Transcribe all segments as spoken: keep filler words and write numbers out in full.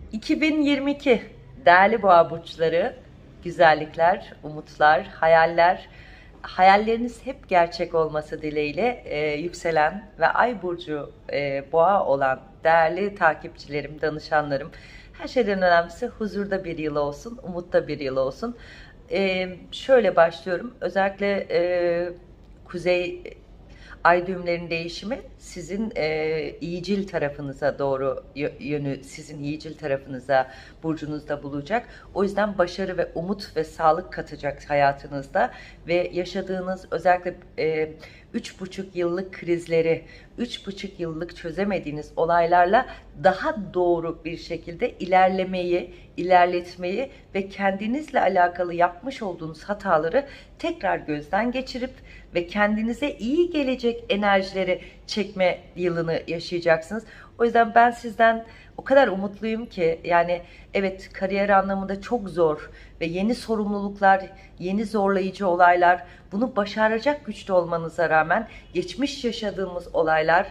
iki bin yirmi iki değerli boğa burçları, güzellikler, umutlar, hayaller, hayalleriniz hep gerçek olması dileğiyle e, yükselen ve ay burcu e, boğa olan değerli takipçilerim, danışanlarım, her şeyden önemlisi huzurda bir yıl olsun, umutta bir yıl olsun. E, şöyle başlıyorum. Özellikle e, kuzey ay düğümlerin değişimi sizin e, iyicil tarafınıza doğru yönü, sizin iyicil tarafınıza, burcunuzda bulacak. O yüzden başarı ve umut ve sağlık katacak hayatınızda ve yaşadığınız özellikle e, üç buçuk yıllık krizleri, üç buçuk yıllık çözemediğiniz olaylarla daha doğru bir şekilde ilerlemeyi, ilerletmeyi ve kendinizle alakalı yapmış olduğunuz hataları tekrar gözden geçirip ve kendinize iyi gelecek enerjileri çekme yılını yaşayacaksınız. O yüzden ben sizden o kadar umutluyum ki, yani evet, kariyer anlamında çok zor ve yeni sorumluluklar, yeni zorlayıcı olaylar, bunu başaracak güçte olmanıza rağmen geçmiş yaşadığımız olaylar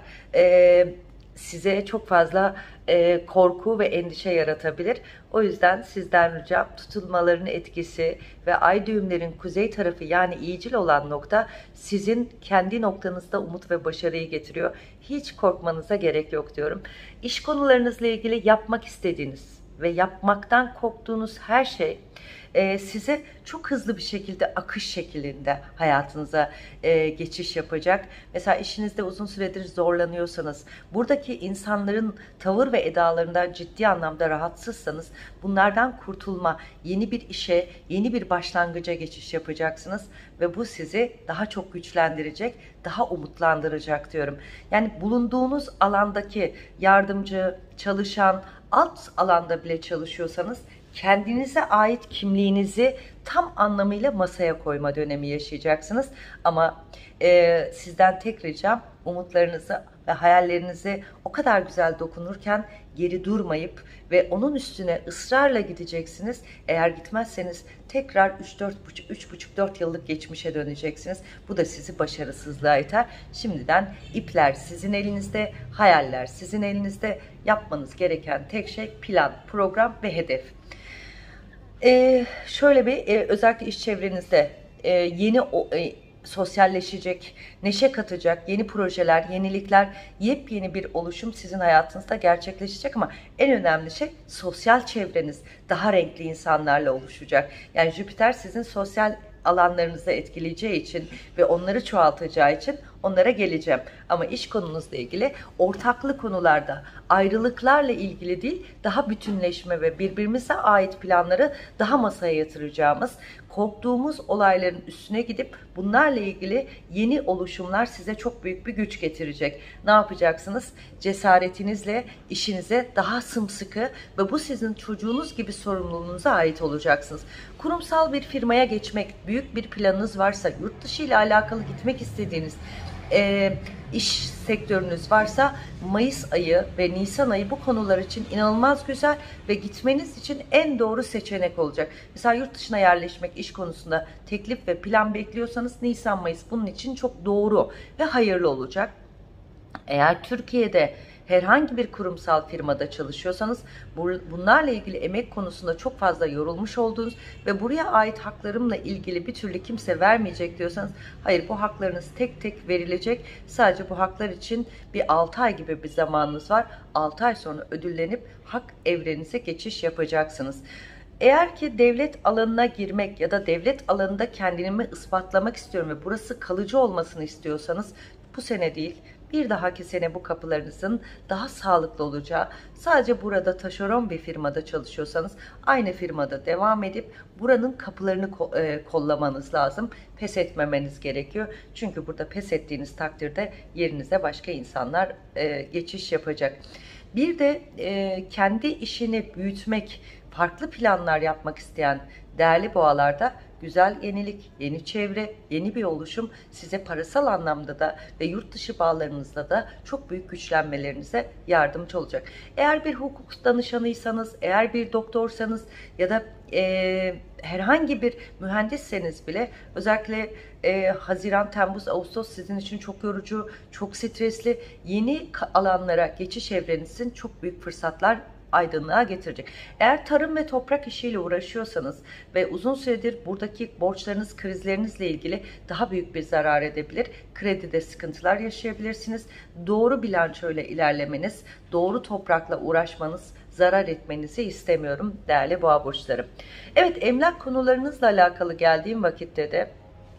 e, size çok fazla e, korku ve endişe yaratabilir. O yüzden sizden ricam, tutulmaların etkisi ve ay düğümlerin kuzey tarafı, yani iyicil olan nokta sizin kendi noktanızda umut ve başarıyı getiriyor. Hiç korkmanıza gerek yok diyorum. İş konularınızla ilgili yapmak istediğiniz ve yapmaktan korktuğunuz her şey e, size çok hızlı bir şekilde akış şeklinde hayatınıza e, geçiş yapacak. Mesela işinizde uzun süredir zorlanıyorsanız, buradaki insanların tavır ve edalarından ciddi anlamda rahatsızsanız, bunlardan kurtulma, yeni bir işe, yeni bir başlangıca geçiş yapacaksınız ve bu sizi daha çok güçlendirecek, daha umutlandıracak diyorum. Yani bulunduğunuz alandaki yardımcı, çalışan, alt alanda bile çalışıyorsanız kendinize ait kimliğinizi tam anlamıyla masaya koyma dönemi yaşayacaksınız. Ama e, sizden tek ricam, umutlarınızı ve hayallerinizi o kadar güzel dokunurken geri durmayıp ve onun üstüne ısrarla gideceksiniz. Eğer gitmezseniz tekrar üç buçuk dört yıllık geçmişe döneceksiniz. Bu da sizi başarısızlığa iter. Şimdiden ipler sizin elinizde, hayaller sizin elinizde. Yapmanız gereken tek şey plan, program ve hedef. Ee, şöyle bir e, özellikle iş çevrenizde e, yeni o, e, sosyalleşecek, neşe katacak yeni projeler, yenilikler, yepyeni bir oluşum sizin hayatınızda gerçekleşecek. Ama en önemli şey, sosyal çevreniz daha renkli insanlarla oluşacak. Yani Jüpiter sizin sosyal alanlarınızı etkileyeceği için ve onları çoğaltacağı için onlara geleceğim. Ama iş konunuzla ilgili, ortaklı konularda, ayrılıklarla ilgili değil, daha bütünleşme ve birbirimize ait planları daha masaya yatıracağımız, korktuğumuz olayların üstüne gidip bunlarla ilgili yeni oluşumlar size çok büyük bir güç getirecek. Ne yapacaksınız? Cesaretinizle işinize daha sımsıkı ve bu sizin çocuğunuz gibi sorumluluğunuza ait olacaksınız. Kurumsal bir firmaya geçmek, büyük bir planınız varsa, yurt dışı ile alakalı gitmek istediğiniz e, iş sektörünüz varsa, Mayıs ayı ve Nisan ayı bu konular için inanılmaz güzel ve gitmeniz için en doğru seçenek olacak. Mesela yurt dışına yerleşmek, iş konusunda teklif ve plan bekliyorsanız Nisan Mayıs bunun için çok doğru ve hayırlı olacak. Eğer Türkiye'de herhangi bir kurumsal firmada çalışıyorsanız, bunlarla ilgili emek konusunda çok fazla yorulmuş olduğunuz ve buraya ait haklarımla ilgili bir türlü kimse vermeyecek diyorsanız, hayır, bu haklarınız tek tek verilecek. Sadece bu haklar için bir altı ay gibi bir zamanınız var. altı ay sonra ödüllenip hak evreninize geçiş yapacaksınız. Eğer ki devlet alanına girmek ya da devlet alanında kendimi ispatlamak istiyorum ve burası kalıcı olmasını istiyorsanız, bu sene değil, bir dahaki sene bu kapılarınızın daha sağlıklı olacağı, sadece burada taşeron bir firmada çalışıyorsanız aynı firmada devam edip buranın kapılarını kollamanız lazım. Pes etmemeniz gerekiyor. Çünkü burada pes ettiğiniz takdirde yerinize başka insanlar geçiş yapacak. Bir de kendi işini büyütmek, farklı planlar yapmak isteyen değerli boğalarda, güzel yenilik, yeni çevre, yeni bir oluşum size parasal anlamda da ve yurt dışı bağlarınızda da çok büyük güçlenmelerinize yardımcı olacak. Eğer bir hukuk danışanıysanız, eğer bir doktorsanız ya da e, herhangi bir mühendisseniz bile, özellikle e, Haziran, Temmuz, Ağustos sizin için çok yorucu, çok stresli, yeni alanlara geçiş evrenizin çok büyük fırsatlar aydınlığa getirecek. Eğer tarım ve toprak işiyle uğraşıyorsanız ve uzun süredir buradaki borçlarınız, krizlerinizle ilgili daha büyük bir zarar edebilir. Kredide sıkıntılar yaşayabilirsiniz. Doğru bilançoyla ilerlemeniz, doğru toprakla uğraşmanız, zarar etmenizi istemiyorum değerli boğa burçları. Evet, emlak konularınızla alakalı geldiğim vakitte de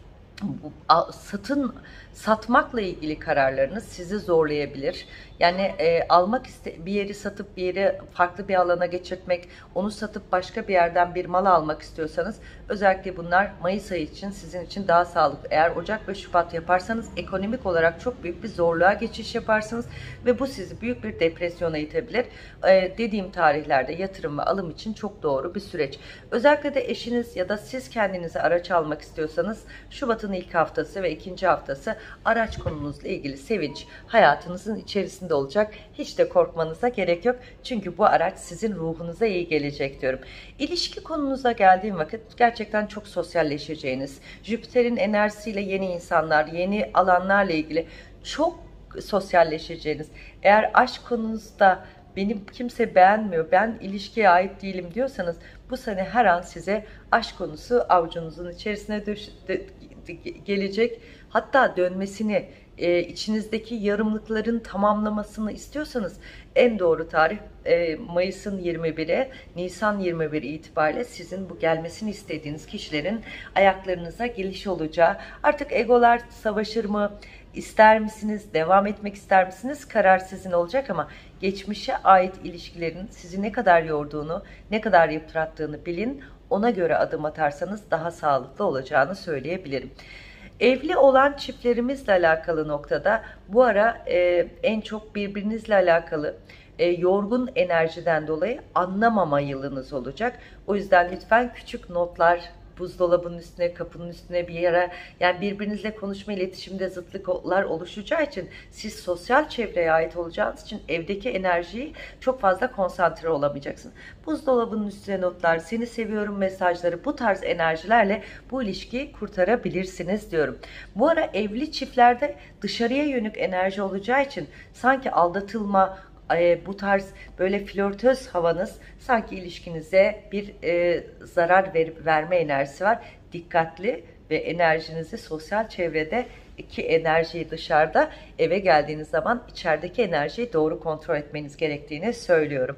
bu satın satmakla ilgili kararlarınız sizi zorlayabilir. Yani e, almak iste bir yeri satıp bir yeri farklı bir alana geçirtmek, onu satıp başka bir yerden bir mal almak istiyorsanız özellikle bunlar Mayıs ayı için sizin için daha sağlıklı. Eğer Ocak ve Şubat yaparsanız ekonomik olarak çok büyük bir zorluğa geçiş yaparsınız ve bu sizi büyük bir depresyona itebilir. E, dediğim tarihlerde yatırım ve alım için çok doğru bir süreç. Özellikle de eşiniz ya da siz kendinize araç almak istiyorsanız Şubat'ın ilk haftası ve ikinci haftası araç konunuzla ilgili sevinç hayatınızın içerisinde olacak. Hiç de korkmanıza gerek yok. Çünkü bu araç sizin ruhunuza iyi gelecek diyorum. İlişki konunuza geldiğim vakit gerçekten çok sosyalleşeceğiniz, Jüpiter'in enerjisiyle yeni insanlar, yeni alanlarla ilgili çok sosyalleşeceğiniz. Eğer aşk konunuzda benim kimse beğenmiyor, ben ilişkiye ait değilim diyorsanız bu sene her an size aşk konusu avucunuzun içerisine düş, de, de, gelecek. Hatta dönmesini, e, içinizdeki yarımlıkların tamamlamasını istiyorsanız en doğru tarih e, Mayıs'ın yirmi biri, Nisan yirmi biri itibariyle sizin bu gelmesini istediğiniz kişilerin ayaklarınıza geliş olacağı. Artık egolar savaşır mı? İster misiniz? Devam etmek ister misiniz? Karar sizin olacak ama geçmişe ait ilişkilerin sizi ne kadar yorduğunu, ne kadar yıprattığını bilin. Ona göre adım atarsanız daha sağlıklı olacağını söyleyebilirim. Evli olan çiftlerimizle alakalı noktada bu ara e, en çok birbirinizle alakalı e, yorgun enerjiden dolayı anlamama yılınız olacak. O yüzden lütfen küçük notlar, buzdolabının üstüne, kapının üstüne bir yere, yani birbirinizle konuşma, iletişimde zıtlıklar oluşacağı için siz sosyal çevreye ait olacağınız için evdeki enerjiyi çok fazla konsantre olamayacaksınız. Buzdolabının üstüne notlar, seni seviyorum mesajları, bu tarz enerjilerle bu ilişkiyi kurtarabilirsiniz diyorum. Bu ara evli çiftlerde dışarıya yönük enerji olacağı için sanki aldatılma, bu tarz böyle flörtöz havanız sanki ilişkinize bir e, zarar verip verme enerjisi var. Dikkatli ve enerjinizi sosyal çevrede ki enerjiyi dışarıda, eve geldiğiniz zaman içerideki enerjiyi doğru kontrol etmeniz gerektiğini söylüyorum.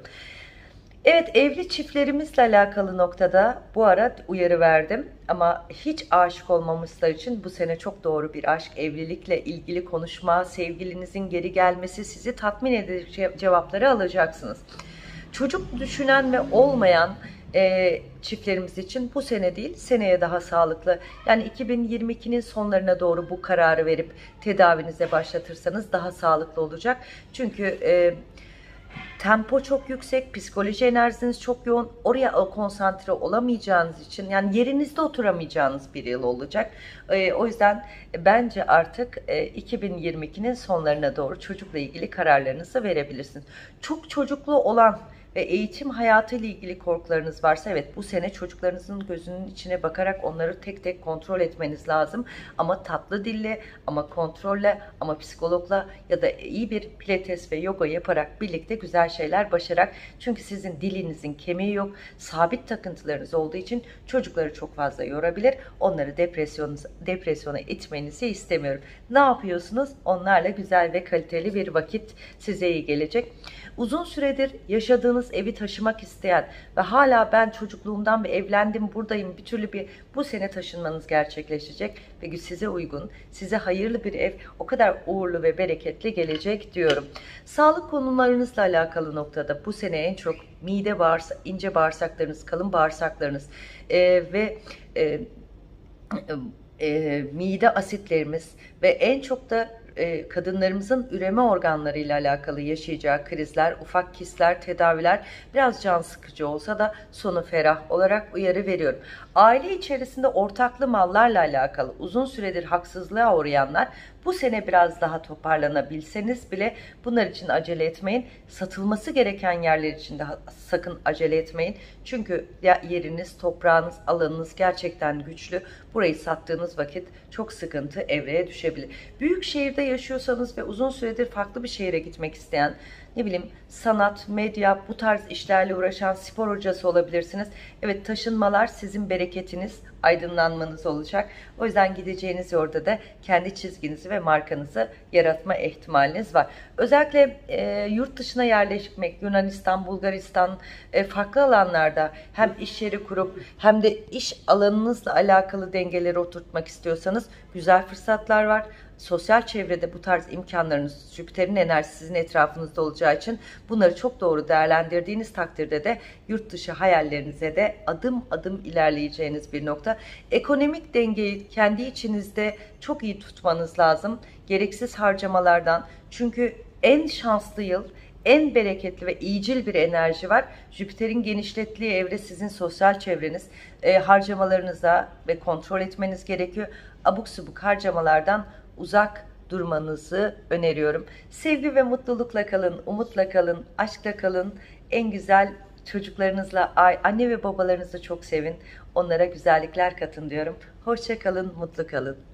Evet, evli çiftlerimizle alakalı noktada bu ara uyarı verdim ama hiç aşık olmamışlar için bu sene çok doğru bir aşk, evlilikle ilgili konuşma, sevgilinizin geri gelmesi, sizi tatmin edici cevapları alacaksınız. Çocuk düşünen ve olmayan e, çiftlerimiz için bu sene değil, seneye daha sağlıklı. Yani iki bin yirmi ikinin sonlarına doğru bu kararı verip tedavinize başlatırsanız daha sağlıklı olacak. Çünkü e, tempo çok yüksek, psikoloji enerjiniz çok yoğun. Oraya konsantre olamayacağınız için, yani yerinizde oturamayacağınız bir yıl olacak. E, o yüzden bence artık e, iki bin yirmi ikinin sonlarına doğru çocukla ilgili kararlarınızı verebilirsiniz. Çok çocuklu olan ve eğitim hayatı ile ilgili korkularınız varsa evet, bu sene çocuklarınızın gözünün içine bakarak onları tek tek kontrol etmeniz lazım. Ama tatlı dille, ama kontrolle, ama psikologla ya da iyi bir pilates ve yoga yaparak birlikte güzel şeyler başararak, çünkü sizin dilinizin kemiği yok, sabit takıntılarınız olduğu için çocukları çok fazla yorabilir. Onları depresyon, depresyona itmenizi istemiyorum. Ne yapıyorsunuz? Onlarla güzel ve kaliteli bir vakit size iyi gelecek. Uzun süredir yaşadığınız evi taşımak isteyen ve hala ben çocukluğumdan bir evlendim buradayım bir türlü bir, bu sene taşınmanız gerçekleşecek ve size uygun, size hayırlı bir ev o kadar uğurlu ve bereketli gelecek diyorum. Sağlık konularınızla alakalı noktada bu sene en çok mide bağırsak, ince bağırsaklarınız, kalın bağırsaklarınız e, ve e, e, mide asitlerimiz ve en çok da e, kadınlarımızın üreme organlarıyla alakalı yaşayacağı krizler, ufak kistler, tedaviler biraz can sıkıcı olsa da sonu ferah olarak uyarı veriyorum. Aile içerisinde ortaklı mallarla alakalı uzun süredir haksızlığa uğrayanlar bu sene biraz daha toparlanabilseniz bile bunlar için acele etmeyin. Satılması gereken yerler için de sakın acele etmeyin. Çünkü yeriniz, toprağınız, alanınız gerçekten güçlü. Burayı sattığınız vakit çok sıkıntı evreye düşebilir. Büyük şehirde yaşıyorsanız ve uzun süredir farklı bir şehire gitmek isteyen, ne bileyim sanat, medya, bu tarz işlerle uğraşan spor hocası olabilirsiniz. Evet, taşınmalar sizin bereketiniz, aydınlanmanız olacak. O yüzden gideceğiniz yolda da kendi çizginizi ve markanızı yaratma ihtimaliniz var. Özellikle e, yurt dışına yerleşmek, Yunanistan, Bulgaristan, e, farklı alanlarda hem iş yeri kurup hem de iş alanınızla alakalı dengeleri oturtmak istiyorsanız güzel fırsatlar var. Sosyal çevrede bu tarz imkanlarınız, Jüpiter'in enerjisi sizin etrafınızda olacağı için bunları çok doğru değerlendirdiğiniz takdirde de yurt dışı hayallerinize de adım adım ilerleyeceğiniz bir nokta. Ekonomik dengeyi kendi içinizde çok iyi tutmanız lazım. Gereksiz harcamalardan, çünkü en şanslı yıl, en bereketli ve iyicil bir enerji var. Jüpiter'in genişlettiği evre sizin sosyal çevreniz. E, harcamalarınıza ve kontrol etmeniz gerekiyor. Abuk subuk harcamalardan uzak durmanızı öneriyorum. Sevgi ve mutlulukla kalın, umutla kalın, aşkla kalın. En güzel çocuklarınızla, anne ve babalarınızı çok sevin. Onlara güzellikler katın diyorum. Hoşça kalın, mutlu kalın.